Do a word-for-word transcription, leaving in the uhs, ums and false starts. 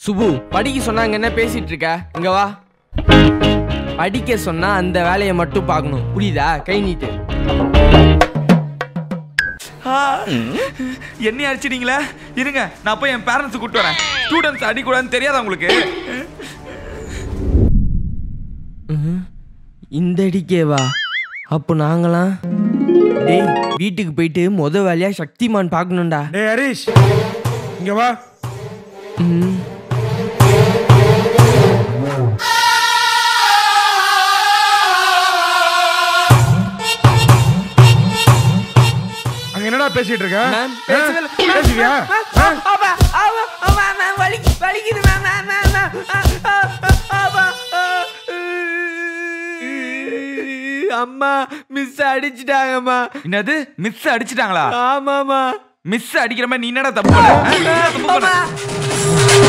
சுபு படிக்க சொன்னாங்க என்ன பேசிட்டு இருக்க? இங்க வா. படிக்க சொன்னா அந்த வேலையை மட்டும் பார்க்கணும், புரியுதா? கை நீட்டு. என்ன அடிச்சிட்டீங்களா? இருங்க நான் போய் என் பேரண்ட்ஸ் கூப்பிட்டு வரேன். ஸ்டூடெண்ட்ஸ் அடிக்கூடாதுன்னு தெரியாதா உங்களுக்கு? இந்த அடிக்கேவா? அப்போ நாங்களாம் டேய் வீட்டுக்கு போயிட்டு முத வேலையா சக்திமான் பார்க்கணும்டா. டேய் ஹரிஷ் இங்க வா. ம் அங்க என்னடா பேசிட்டு இருக்க? மேம் பேசவே இல்ல. பேசுவியா? அப்பா அப்பா அப்பா மேம் வலி வலிக்குது மேம் மேம் மேம் அப்பா அம்மா மிஸ் அடிச்சிட்டாங்கம்மா. என்னது மிஸ் அடிச்சிட்டாங்களா? ஆமாமா. மிஸ் அடிக்கிற மாதிரி நீ என்னடா தப்பு பண்ண?